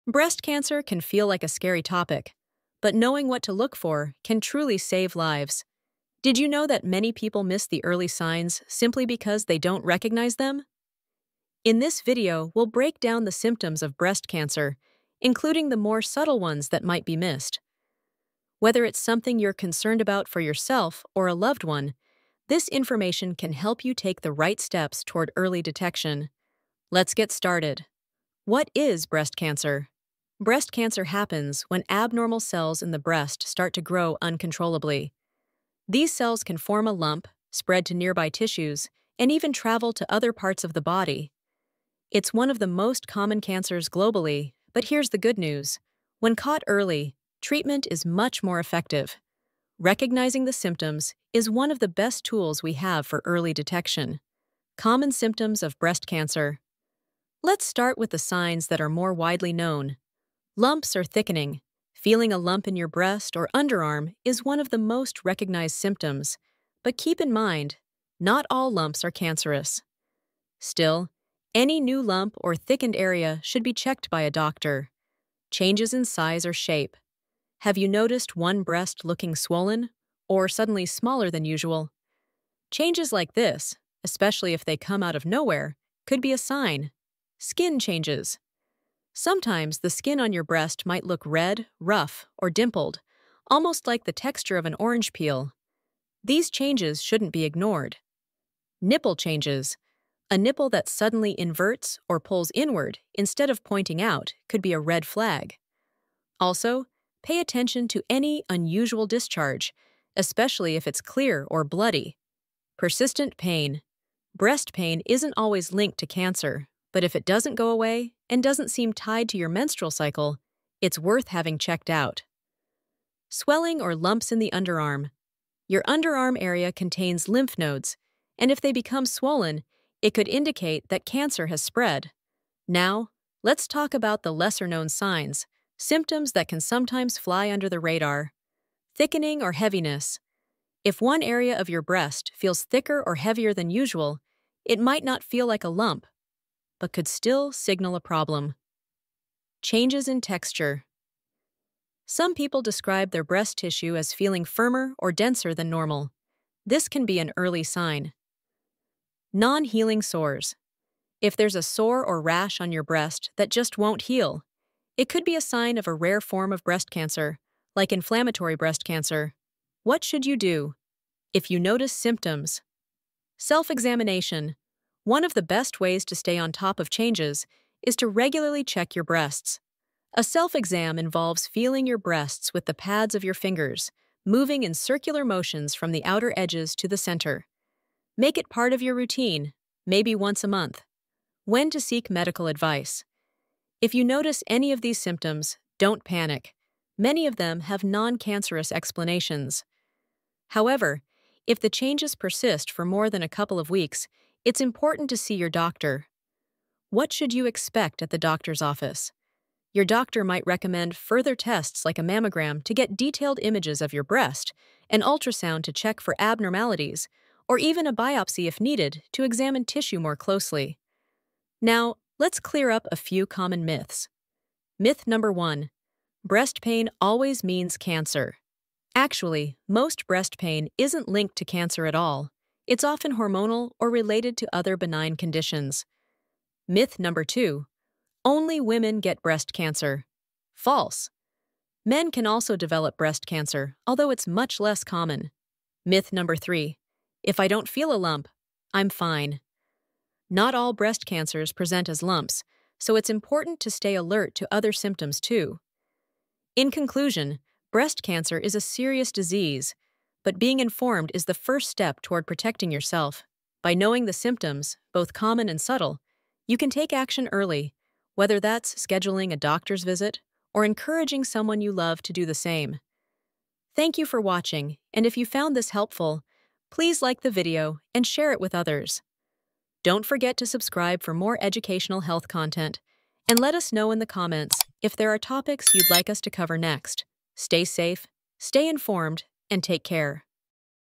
Breast cancer can feel like a scary topic, but knowing what to look for can truly save lives. Did you know that many people miss the early signs simply because they don't recognize them? In this video, we'll break down the symptoms of breast cancer, including the more subtle ones that might be missed. Whether it's something you're concerned about for yourself or a loved one, this information can help you take the right steps toward early detection. Let's get started. What is breast cancer? Breast cancer happens when abnormal cells in the breast start to grow uncontrollably. These cells can form a lump, spread to nearby tissues, and even travel to other parts of the body. It's one of the most common cancers globally, but here's the good news. When caught early, treatment is much more effective. Recognizing the symptoms is one of the best tools we have for early detection. Common symptoms of breast cancer. Let's start with the signs that are more widely known. Lumps or thickening. Feeling a lump in your breast or underarm is one of the most recognized symptoms, but keep in mind, not all lumps are cancerous. Still, any new lump or thickened area should be checked by a doctor. Changes in size or shape. Have you noticed one breast looking swollen or suddenly smaller than usual? Changes like this, especially if they come out of nowhere, could be a sign. Skin changes. Sometimes the skin on your breast might look red, rough, or dimpled, almost like the texture of an orange peel. These changes shouldn't be ignored. Nipple changes. A nipple that suddenly inverts or pulls inward instead of pointing out could be a red flag. Also, pay attention to any unusual discharge, especially if it's clear or bloody. Persistent pain. Breast pain isn't always linked to cancer, but if it doesn't go away and doesn't seem tied to your menstrual cycle, it's worth having checked out. Swelling or lumps in the underarm. Your underarm area contains lymph nodes, and if they become swollen, it could indicate that cancer has spread. Now, let's talk about the lesser-known signs, symptoms that can sometimes fly under the radar. Thickening or heaviness. If one area of your breast feels thicker or heavier than usual, it might not feel like a lump, but could still signal a problem. Changes in texture. Some people describe their breast tissue as feeling firmer or denser than normal. This can be an early sign. Non-healing sores. If there's a sore or rash on your breast that just won't heal, it could be a sign of a rare form of breast cancer, like inflammatory breast cancer. What should you do? If you notice symptoms. Self-examination. One of the best ways to stay on top of changes is to regularly check your breasts. A self-exam involves feeling your breasts with the pads of your fingers, moving in circular motions from the outer edges to the center. Make it part of your routine, maybe once a month. When to seek medical advice. If you notice any of these symptoms, don't panic. Many of them have non-cancerous explanations. However, if the changes persist for more than a couple of weeks, it's important to see your doctor. What should you expect at the doctor's office? Your doctor might recommend further tests like a mammogram to get detailed images of your breast, an ultrasound to check for abnormalities, or even a biopsy if needed to examine tissue more closely. Now, let's clear up a few common myths. Myth number 1. Breast pain always means cancer. Actually, most breast pain isn't linked to cancer at all. It's often hormonal or related to other benign conditions. Myth number 2. Only women get breast cancer. False. Men can also develop breast cancer, although it's much less common. Myth number 3. If I don't feel a lump, I'm fine. Not all breast cancers present as lumps, so it's important to stay alert to other symptoms too. In conclusion, breast cancer is a serious disease, but being informed is the first step toward protecting yourself. By knowing the symptoms, both common and subtle, you can take action early, whether that's scheduling a doctor's visit or encouraging someone you love to do the same. Thank you for watching, and if you found this helpful, please like the video and share it with others. Don't forget to subscribe for more educational health content, and let us know in the comments if there are topics you'd like us to cover next. Stay safe, stay informed, and take care.